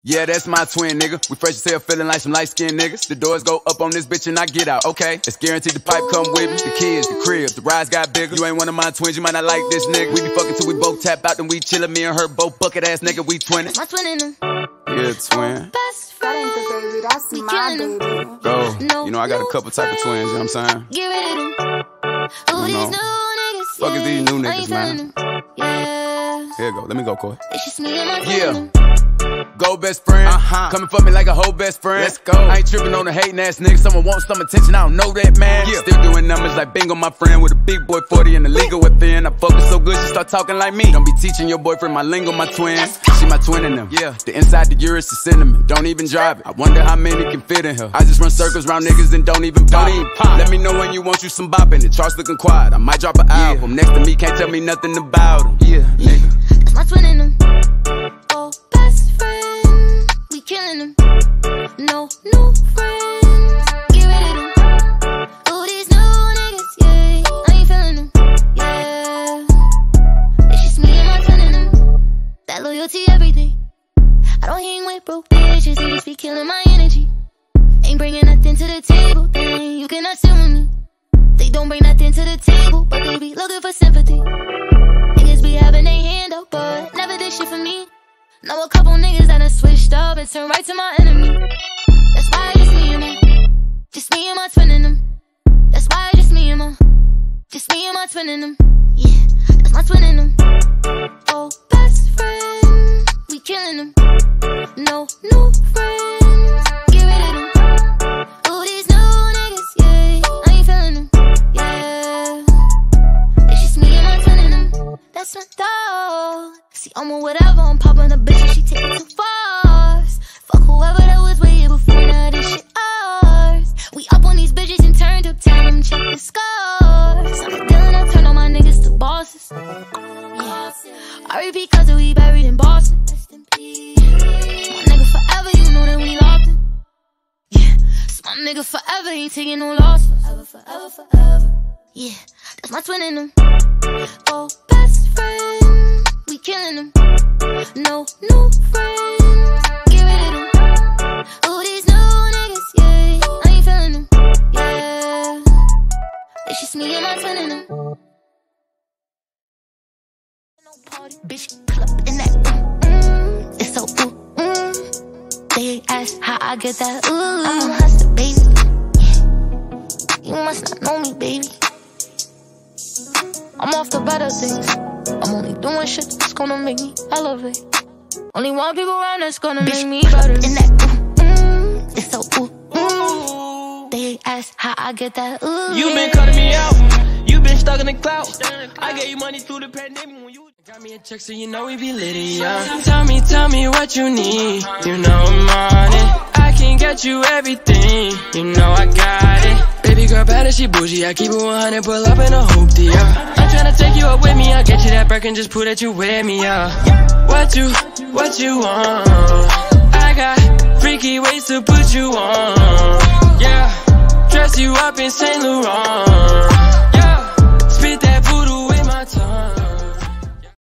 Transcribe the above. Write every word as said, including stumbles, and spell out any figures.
Yeah, that's my twin, nigga. We fresh as hell, feeling like some light-skinned niggas. The doors go up on this bitch and I get out, okay? It's guaranteed the pipe come with me. The kids, the crib, the rides got bigger. You ain't one of my twins, you might not like this nigga. We be fucking till we both tap out, then we chillin'. Me and her both bucket ass nigga, we twinning. My twin in them. Yeah, twin. Best That ain't the baby, that's we my baby. Bro, no, you know I got a couple type of twins, you know what I'm saying? Get rid of them. Who these new niggas? Fuck is these new niggas, man? Yeah. Here you go, let me go, Coi. It's just me and my Yeah. Go best friend, uh-huh. Coming for me like a whole best friend. Let's go. I ain't tripping on the hating ass nigga. Someone wants some attention, I don't know that, man. Yeah. Still doing numbers like bingo, my friend. With a big boy forty in the legal within. I fuck her so good, she start talking like me. Don't be teaching your boyfriend my lingo, my twin. She my twin in them. Yeah. The inside the Urus is cinnamon. Don't even drive it. I wonder how many can fit in her. I just run circles round niggas and don't even pop. Don't even pop. Let me know when you want you some bopping. The charts looking quiet. I might drop an album. Next to me, can't tell me nothing about him. Yeah, nigga. That's my twin in them. Oh, best friend. We killing them. No new friends. Get rid of them. Oh, these new niggas, yeah. I ain't feeling them, yeah. It's just me and my twin in them. That loyalty, everything. I don't hang with broke bitches. They just be killing my energy. Ain't bringing nothing to the table, then you cannot sit with me. They don't bring nothing to the table, but they be looking for sympathy. Niggas be having their hand up, but never did shit for me. Know a couple niggas that done switched up and turned right to my enemy. That's why it's me and my, just me and my twin in them. That's why just me and my, just me and my twin in them. Yeah, that's my twin in them. Oh, best friend, we killing them. No new friends, get rid of them. Oh, these new niggas, yeah, I ain't feeling them, yeah. It's just me and my twin in them. That's my dog. See, I'm a whatever, I'm popping a bitch and she take it too far. Fuck whoever that was way here before, now this shit ours. We up on these bitches and turned up, tell them check the scores. I'm a dealer, I turn all my niggas to bosses. Yeah, I repeat cause we buried in Boston. My nigga forever, you know that we locked him. Yeah, so my nigga forever ain't taking no loss. Forever, forever, forever. Yeah, that's my twin in them. Oh, best friend. We killing them. No new friends. Get rid of them. Oh, these new niggas, yeah. I ain't feeling them, yeah. It's just me and my twin in them. No party, bitch, club in that. Mm, it's so ooh, mm. They ask how I get that. Ooh, I'm a hustler, baby. Yeah. You must not know me, baby. I'm off the better things. I'm only doing shit that's gonna make me elevate. Only one people around that's gonna bitch, make me better. In that ooh, mm, it's so ooh, mm. They ask how I get that ooh. You been cutting me out. You been stuck in the cloud. I gave you money through the pandemic when you got me a check, so you know we be litty, yeah. Tell me, tell me what you need. You know I'm on it. I can get you everything. You know I got it. Baby girl bad as she bougie. I keep it one hundred, pull up in a hoopty, yeah. I'm tryna take you up with me. I'll get you that break and just prove that you with me, yeah. What you, what you want? I got freaky ways to put you on, yeah. Dress you up in Saint Laurent,